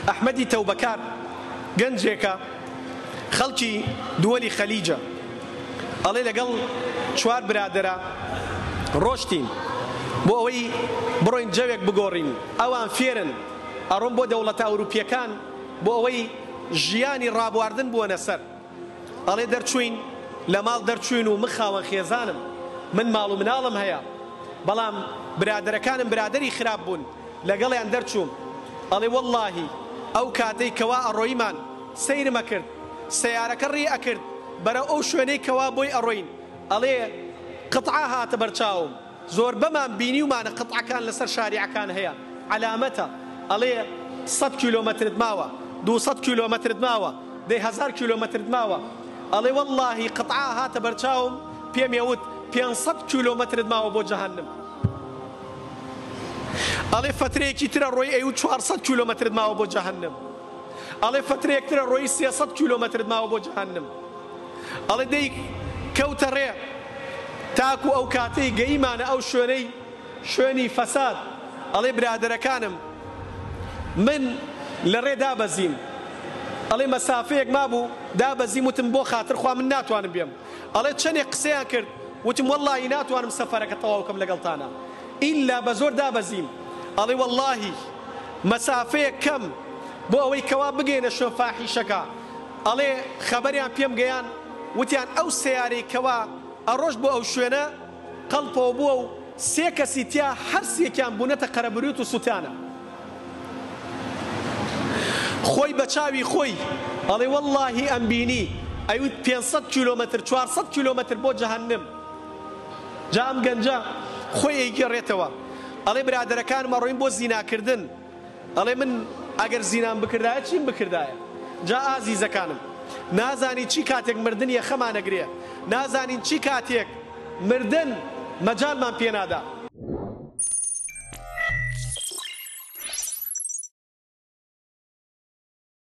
ئەحمەدی تەوبەکار گەنجێکە خەڵکی دووەلی خەلیجە ئەڵێ لەگەڵ چوار برادەرە ڕۆشتین بۆ ئەوەی بڕۆین جەوێک بگۆڕین ئەوان فێرن ئەڕۆن بۆ دەوڵەتە ئەوروپیەکان بۆ ئەوەی ژیانی ڕابواردن بووەنە سەر ئەڵێ دەرچوین لە ماڵ دەرچوین و من خاوەن خێزانم من ماڵ و مناڵم هەیە بەڵام برادەرەکانم برادەری خراپ بوون لەگەڵیان دەرچووم ئەڵێ وەڵڵاهی ئەو کاتەی کەوا ئەڕۆیمان سەیرمە کرد سەیارەکە ڕێ ئەکرد بەرە ئەو شوێنەی کەوا بۆی ئەڕۆین ئەڵێ قطعە هاتە بەرچاوم زۆر بەمان بینی ومانە قطعەکان لەسەر شاریعەکان هەیە علامەتە ئەڵێ 100 کیلۆمەترت ماوە 200 کیلۆمەترت ماوە 10,000 کیلۆمەترت ماوە ئەڵێ وەڵڵاهی قطعە هاتە بەرچاوم پێم یەوت 500 کیلۆمەترت ماوە بۆ جەهەنم ئەڵێ فترەیەکی ترە ڕۆی ئەی و 400 کیلۆمەترت ماوە بۆ جەهەنم ئەڵێ فترەیەک ترە ڕۆی 300 کیلۆمەترت ماوە بۆ جەهەنم ئەڵێ دەی کەوتە ڕێ تاکو ئەو کاتەی گەیمانە ئەو شوێنی فەساد ئەڵێ برادەرەکانم من لە ڕێ دابەزیم ئەڵێ مەسافەیەک مابوو دابەزیم وتم بۆ خاتر خوا من ناتوانم بێم ئەڵێ چەندێک قسەیان کرد وتم وەڵڵاهی ناتوانم سەفەرەکە تەواو بکەم لەگەڵتانە ئیلا بە زۆر دابەزیم ئەڵێ وەڵڵاهی مەسافەیەک کەم بۆ ئەوەی کەوا بگەینە شوێن فاحیشەکە ئەڵێ خەبەریان پێم گەیان وتیان ئەو سەیارەی کەوا ئەڕۆژ بۆ ئەو شوێنە قەڵپەوە بووە و 3 کەسی تیا هەر سێکیان بوونەتە قەرەبروت و سوتانە خۆی بە چاوی خۆی ئەڵێ وەڵڵاهی ئەم بینی ئەیوت 500 کیلۆمەتر 400 کیلۆمەتر بۆ جەهەنم جا ئەم گەنجە خۆی ئەیگەڕێتەوە ئەڵێ برادەرەکانم ئەڕۆین بۆ زیناکردن ئەڵێ من ئەگەر زینام بکردایە چیم بکردایە جا ئازیزەکانم نازانی چی کاتێک مردن یەخەمانەگرێ نازانین چی کاتێک مردن مەجالمان پێ نادا